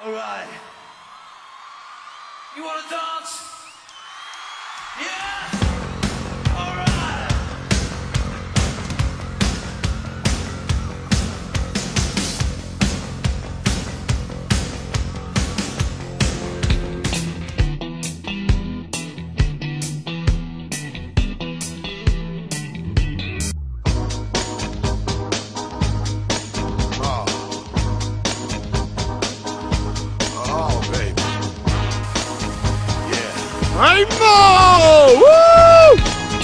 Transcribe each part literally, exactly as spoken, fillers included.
Alright. You wanna dance? Yeah! Alright! Ajmo! Woo!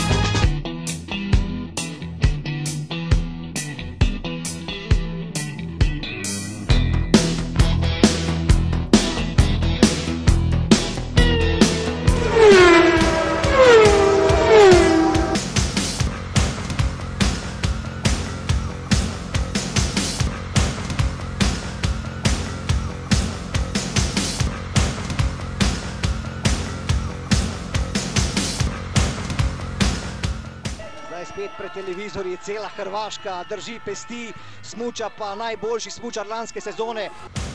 Spet pred televizorji cela Hrvaška drži pesti, smuča pa najboljši smučar lanske sezone.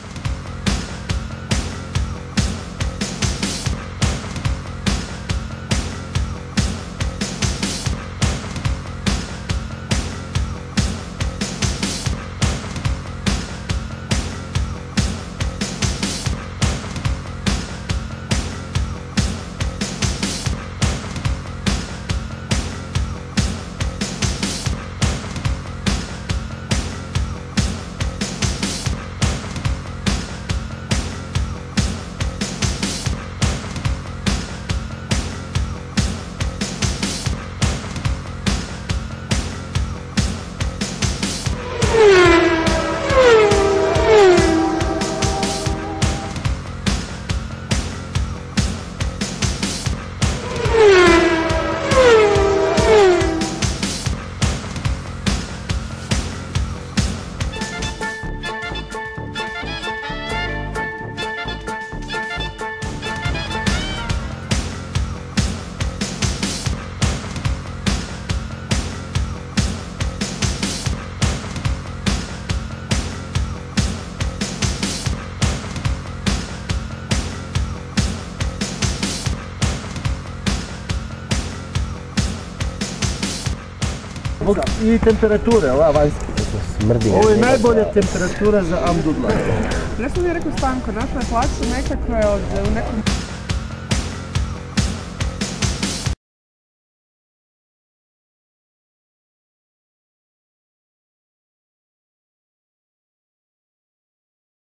I temperature, ova vanjska, kako smrdi. Ovo je najbolja temperatura za Amdudla. Ne sam mi rekao Stanko, našla je plaću nekakve od u nekom...